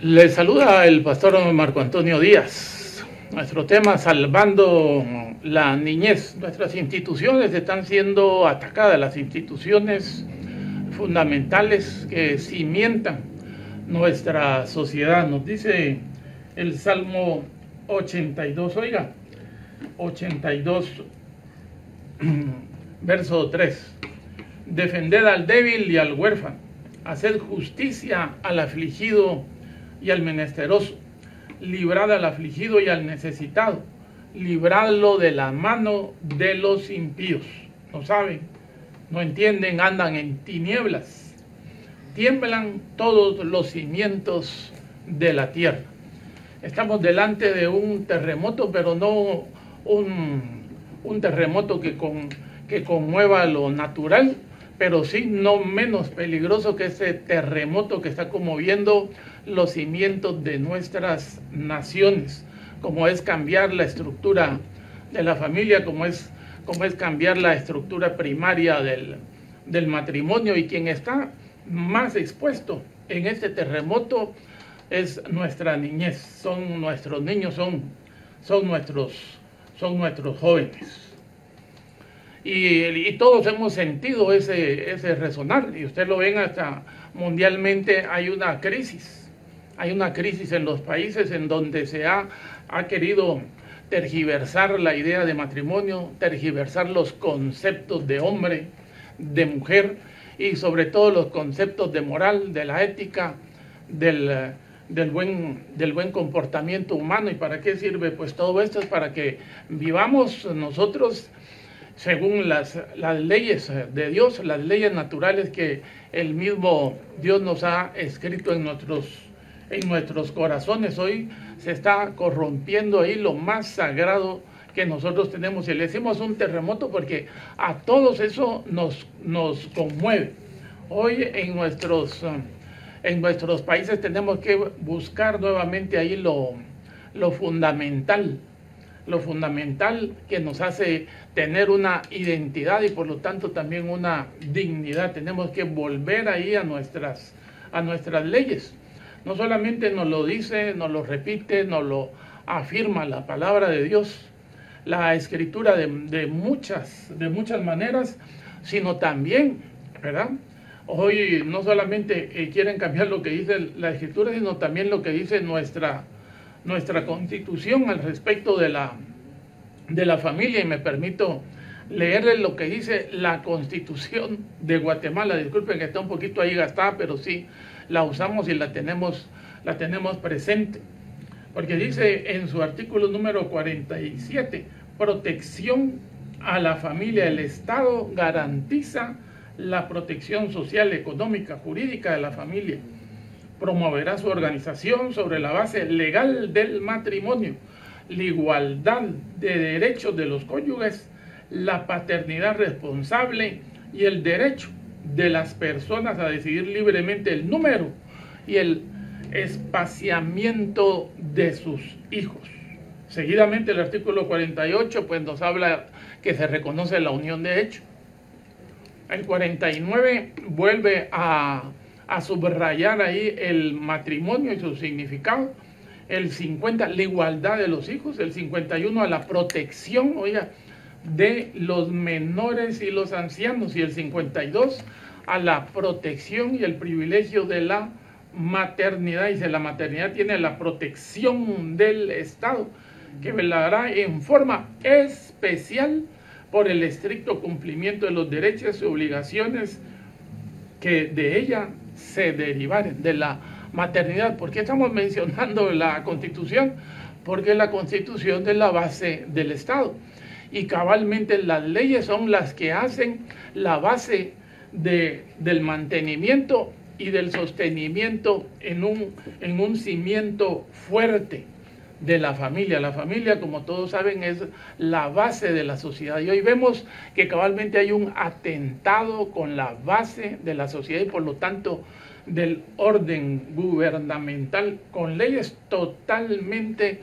Les saluda el pastor Marco Antonio Díaz. Nuestro tema, salvando la niñez. Nuestras instituciones están siendo atacadas, las instituciones fundamentales que cimientan nuestra sociedad. Nos dice el Salmo 82, oiga, 82, verso 3. Defended al débil y al huérfano, haced justicia al afligido y al menesteroso, librad al afligido y al necesitado, libradlo de la mano de los impíos. No saben, no entienden, andan en tinieblas, tiemblan todos los cimientos de la tierra. Estamos delante de un terremoto, pero no un terremoto que conmueva lo natural, pero sí no menos peligroso que ese terremoto que está conmoviendo los cimientos de nuestras naciones, como es cambiar la estructura de la familia, como es cambiar la estructura primaria del matrimonio. Y quien está más expuesto en este terremoto es nuestra niñez, son nuestros niños, son nuestros jóvenes. Y todos hemos sentido ese resonar, y ustedes lo ven hasta mundialmente. Hay una crisis en los países en donde se ha querido tergiversar la idea de matrimonio, tergiversar los conceptos de hombre, de mujer, y sobre todo los conceptos de moral, de la ética, del buen comportamiento humano. ¿Y para qué sirve? Pues todo esto es para que vivamos nosotros según las leyes de Dios, las leyes naturales que el mismo Dios nos ha escrito en nuestros corazones. Hoy se está corrompiendo ahí lo más sagrado que nosotros tenemos, y le decimos un terremoto porque a todos eso nos conmueve. Hoy en nuestros países tenemos que buscar nuevamente ahí lo fundamental que nos hace tener una identidad y por lo tanto también una dignidad. Tenemos que volver ahí a nuestras leyes. No solamente nos lo dice, nos lo repite, nos lo afirma la palabra de Dios, la escritura de muchas maneras, sino también, ¿verdad? Hoy no solamente quieren cambiar lo que dice la escritura, sino también lo que dice nuestra Constitución al respecto de la familia. Y me permito leerles lo que dice la Constitución de Guatemala. Disculpen que está un poquito ahí gastada, pero sí la usamos y la tenemos presente. Porque dice en su artículo número 47, protección a la familia. El Estado garantiza la protección social, económica, jurídica de la familia. Promoverá su organización sobre la base legal del matrimonio, la igualdad de derechos de los cónyuges, la paternidad responsable y el derecho de las personas a decidir libremente el número y el espaciamiento de sus hijos. Seguidamente el artículo 48 pues nos habla que se reconoce la unión de hecho. El 49 vuelve a subrayar ahí el matrimonio y su significado. El 50, la igualdad de los hijos. El 51, a la protección, oiga, de los menores y los ancianos. Y el 52, a la protección y el privilegio de la maternidad. Dice, la maternidad tiene la protección del Estado, que velará en forma especial por el estricto cumplimiento de los derechos y obligaciones que de ella se derivaren, de la maternidad. ¿Por qué estamos mencionando la Constitución? Porque la Constitución es la base del Estado, y cabalmente las leyes son las que hacen la base del mantenimiento y del sostenimiento en un cimiento fuerte de la familia. La familia, como todos saben, es la base de la sociedad, y hoy vemos que cabalmente hay un atentado con la base de la sociedad y por lo tanto del orden gubernamental, con leyes totalmente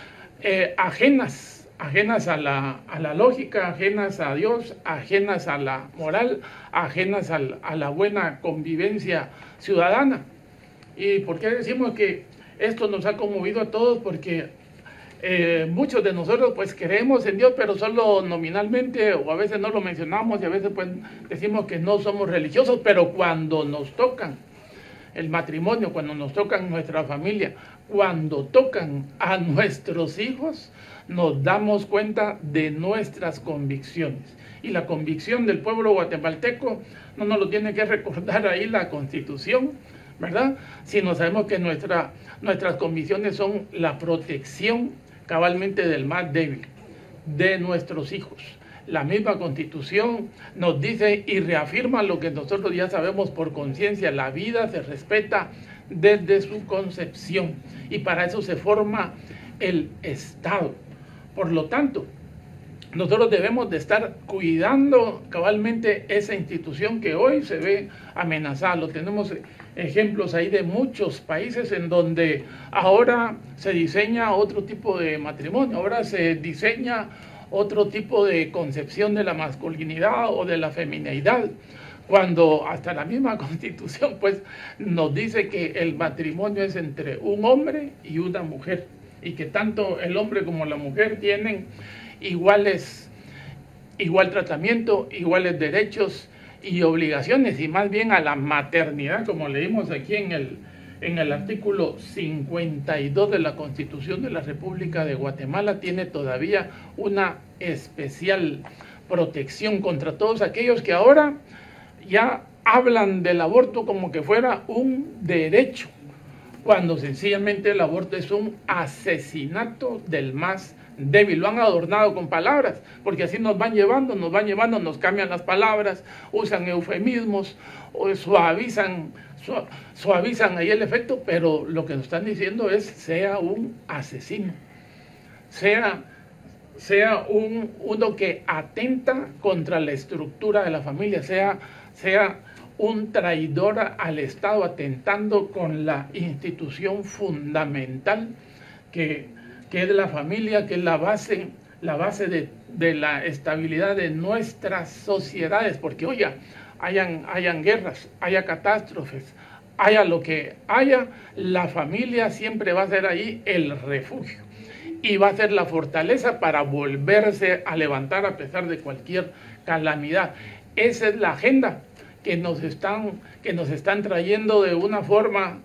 ajenas a la lógica, ajenas a Dios, ajenas a la moral, ajenas a la buena convivencia ciudadana. ¿Y por qué decimos que esto nos ha conmovido a todos porque muchos de nosotros pues creemos en Dios, pero solo nominalmente, o a veces no lo mencionamos y a veces pues decimos que no somos religiosos, pero cuando nos tocan el matrimonio, cuando nos tocan nuestra familia, cuando tocan a nuestros hijos, nos damos cuenta de nuestras convicciones. Y la convicción del pueblo guatemalteco no nos lo tiene que recordar ahí la Constitución, ¿verdad? Sino sabemos que nuestras convicciones son la protección cabalmente del más débil, de nuestros hijos. La misma Constitución nos dice y reafirma lo que nosotros ya sabemos por conciencia: la vida se respeta desde su concepción, y para eso se forma el Estado. Por lo tanto, nosotros debemos de estar cuidando cabalmente esa institución que hoy se ve amenazada. Lo tenemos ejemplos ahí de muchos países en donde ahora se diseña otro tipo de matrimonio, ahora se diseña otro tipo de concepción de la masculinidad o de la feminidad, cuando hasta la misma Constitución pues nos dice que el matrimonio es entre un hombre y una mujer, y que tanto el hombre como la mujer tienen igual tratamiento, iguales derechos y obligaciones, y más bien a la maternidad, como leímos aquí en el artículo 52 de la Constitución de la República de Guatemala, tiene todavía una especial protección contra todos aquellos que ahora ya hablan del aborto como que fuera un derecho, cuando sencillamente el aborto es un asesinato del más débil. Lo han adornado con palabras, porque así nos van llevando, nos cambian las palabras, usan eufemismos, o suavizan ahí el efecto, pero lo que nos están diciendo es: sea un asesino, sea uno que atenta contra la estructura de la familia, sea un traidor al Estado, atentando con la institución fundamental que es la familia, que es la base de la estabilidad de nuestras sociedades. Porque oiga, hayan guerras, haya catástrofes, haya lo que haya, la familia siempre va a ser ahí el refugio y va a ser la fortaleza para volverse a levantar a pesar de cualquier calamidad. Esa es la agenda que nos están trayendo de una forma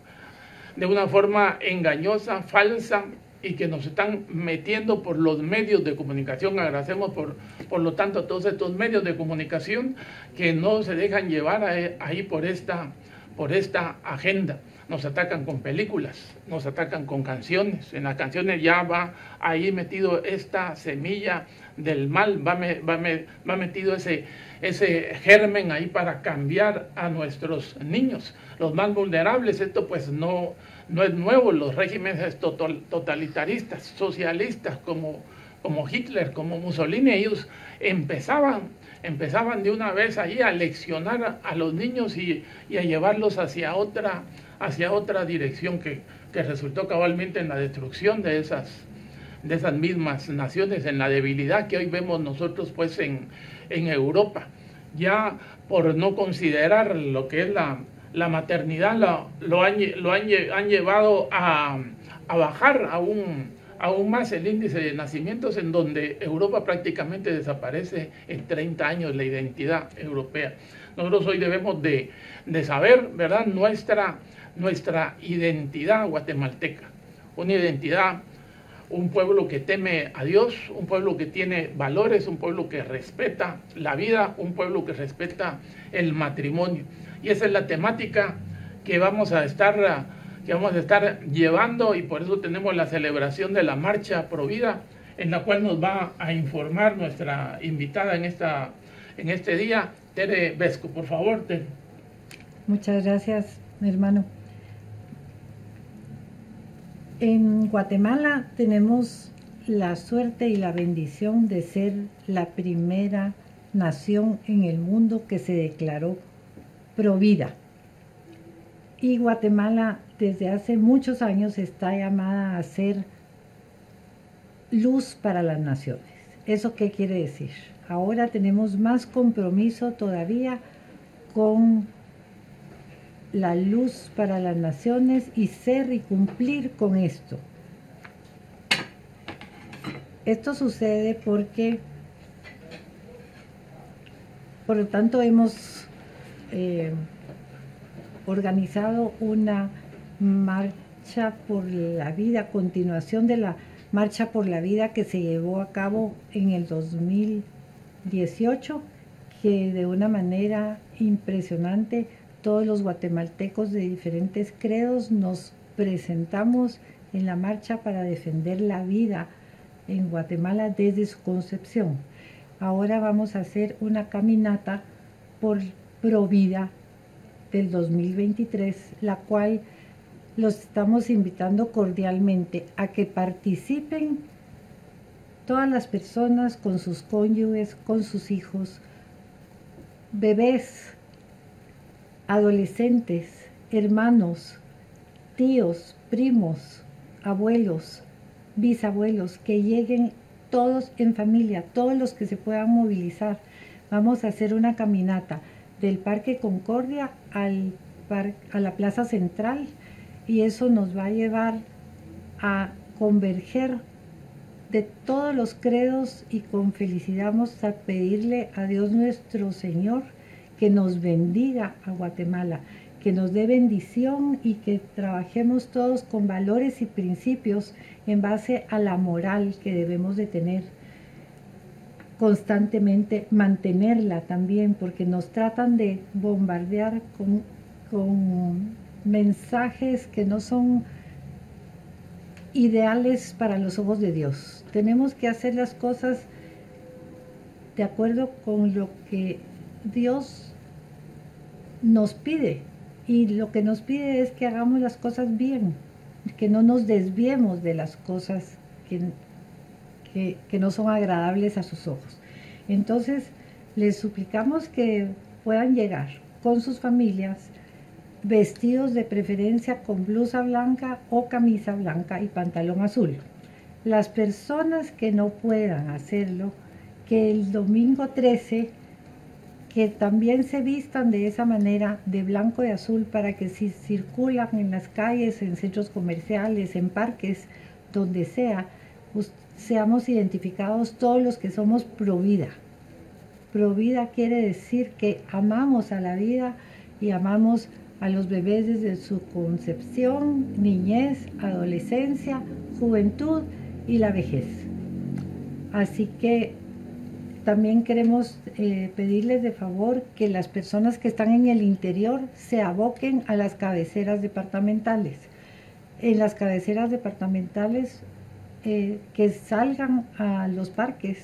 engañosa, falsa, y que nos están metiendo por los medios de comunicación. Agradecemos por lo tanto a todos estos medios de comunicación que no se dejan llevar ahí por esta agenda. Nos atacan con películas, nos atacan con canciones. En las canciones ya va ahí metido esta semilla del mal, va metido ese germen ahí para cambiar a nuestros niños, los más vulnerables. Esto pues no es nuevo. Los regímenes totalitaristas, socialistas, como Hitler, como Mussolini, ellos empezaban de una vez ahí a leccionar a los niños y a llevarlos hacia otra dirección que resultó cabalmente en la destrucción de esas mismas naciones, en la debilidad que hoy vemos nosotros pues en Europa. Ya por no considerar lo que es la maternidad, lo han llevado a bajar aún más el índice de nacimientos, en donde Europa prácticamente desaparece en 30 años la identidad europea. Nosotros hoy debemos de saber, ¿verdad?, nuestra identidad guatemalteca, una identidad, un pueblo que teme a Dios, un pueblo que tiene valores, un pueblo que respeta la vida, un pueblo que respeta el matrimonio. Y esa es la temática que vamos a estar llevando, y por eso tenemos la celebración de la Marcha Provida, en la cual nos va a informar nuestra invitada en este día, Tere Vesco. Por favor, Tere. Muchas gracias, hermano. En Guatemala tenemos la suerte y la bendición de ser la primera nación en el mundo que se declaró provida. Y Guatemala desde hace muchos años está llamada a ser luz para las naciones. ¿Eso qué quiere decir? Ahora tenemos más compromiso todavía con la luz para las naciones y ser y cumplir con esto. Esto sucede porque, por lo tanto, hemos organizado una marcha por la vida, continuación de la marcha por la vida que se llevó a cabo en el 2018, que de una manera impresionante todos los guatemaltecos de diferentes credos nos presentamos en la marcha para defender la vida en Guatemala desde su concepción. Ahora vamos a hacer una caminata por Provida del 2023, la cual los estamos invitando cordialmente a que participen todas las personas con sus cónyuges, con sus hijos, bebés, adolescentes, hermanos, tíos, primos, abuelos, bisabuelos, que lleguen todos en familia, todos los que se puedan movilizar. Vamos a hacer una caminata del Parque Concordia a la Plaza Central, y eso nos va a llevar a converger de todos los credos, y con felicidad vamos a pedirle a Dios nuestro Señor que nos bendiga a Guatemala, que nos dé bendición y que trabajemos todos con valores y principios en base a la moral que debemos de tener constantemente, mantenerla también, porque nos tratan de bombardear con mensajes que no son ideales para los ojos de Dios. Tenemos que hacer las cosas de acuerdo con lo que Dios nos pide, y lo que nos pide es que hagamos las cosas bien, que no nos desviemos de las cosas que no son agradables a sus ojos. Entonces, les suplicamos que puedan llegar con sus familias, vestidos de preferencia con blusa blanca o camisa blanca y pantalón azul. Las personas que no puedan hacerlo, que el domingo 13, que también se vistan de esa manera, de blanco y azul, para que si circulan en las calles, en centros comerciales, en parques, donde sea, pues, seamos identificados todos los que somos pro vida. Pro vida quiere decir que amamos a la vida y amamos a los bebés desde su concepción, niñez, adolescencia, juventud y la vejez. Así que también queremos pedirles de favor que las personas que están en el interior se aboquen a las cabeceras departamentales. En las cabeceras departamentales, que salgan a los parques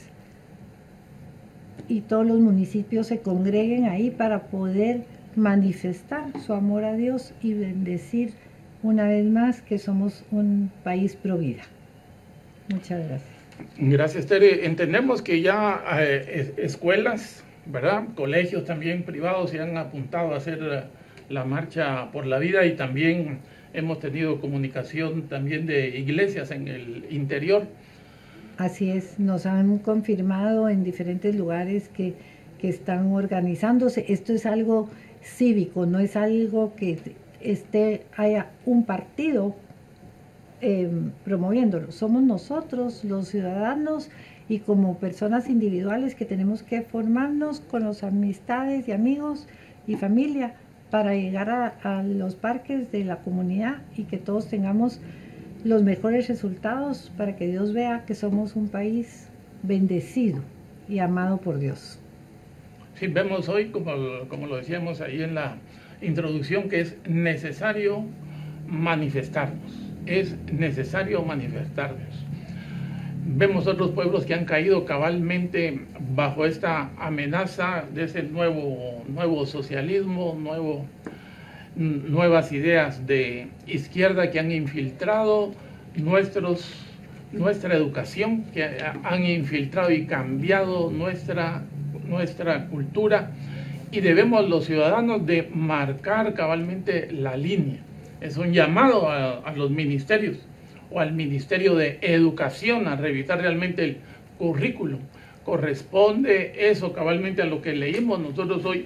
y todos los municipios se congreguen ahí para poder manifestar su amor a Dios y bendecir una vez más que somos un país pro vida. Muchas gracias. Gracias, Tere. Entendemos que ya escuelas, ¿verdad?, colegios también privados se han apuntado a hacer la marcha por la vida, y también hemos tenido comunicación también de iglesias en el interior. Así es, nos han confirmado en diferentes lugares que están organizándose. Esto es algo cívico, no es algo que haya un partido promoviéndolo. Somos nosotros, los ciudadanos, y como personas individuales que tenemos que formarnos con las amistades y amigos y familia para llegar a los parques de la comunidad y que todos tengamos los mejores resultados, para que Dios vea que somos un país bendecido y amado por Dios. Sí, vemos hoy, como lo decíamos ahí en la introducción, que es necesario manifestarnos. Es necesario manifestarnos. Vemos otros pueblos que han caído cabalmente bajo esta amenaza de ese nuevo socialismo, nuevas ideas de izquierda que han infiltrado nuestra educación, que han infiltrado y cambiado nuestra cultura, y debemos los ciudadanos de marcar cabalmente la línea. Es un llamado a los ministerios o al Ministerio de Educación a revisar realmente el currículum. Corresponde eso cabalmente a lo que leímos nosotros hoy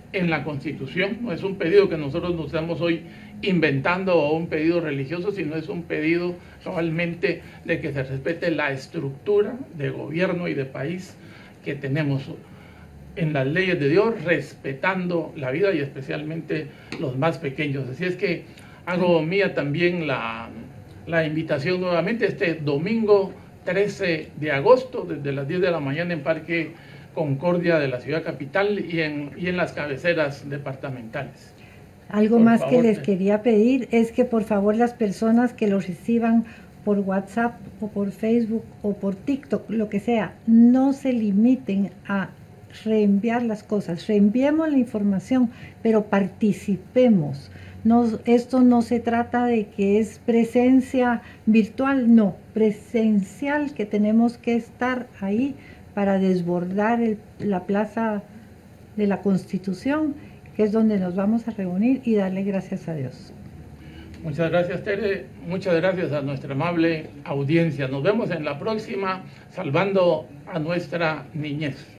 en la Constitución. No es un pedido que nosotros nos estamos hoy inventando o un pedido religioso, sino es un pedido realmente de que se respete la estructura de gobierno y de país que tenemos en las leyes de Dios, respetando la vida y especialmente los más pequeños. Así es que hago mía también la invitación nuevamente este domingo 13 de agosto, desde las 10 de la mañana en Parque Concordia de la ciudad capital y en las cabeceras departamentales. Algo por más favor, que les quería pedir es que por favor las personas que lo reciban por WhatsApp o por Facebook o por TikTok, lo que sea, no se limiten a reenviar las cosas, reenviemos la información, pero participemos. No, esto no se trata de que es presencia virtual, no, presencial, que tenemos que estar ahí para desbordar la plaza de la Constitución, que es donde nos vamos a reunir y darle gracias a Dios. Muchas gracias, Tere. Muchas gracias a nuestra amable audiencia. Nos vemos en la próxima, salvando a nuestra niñez.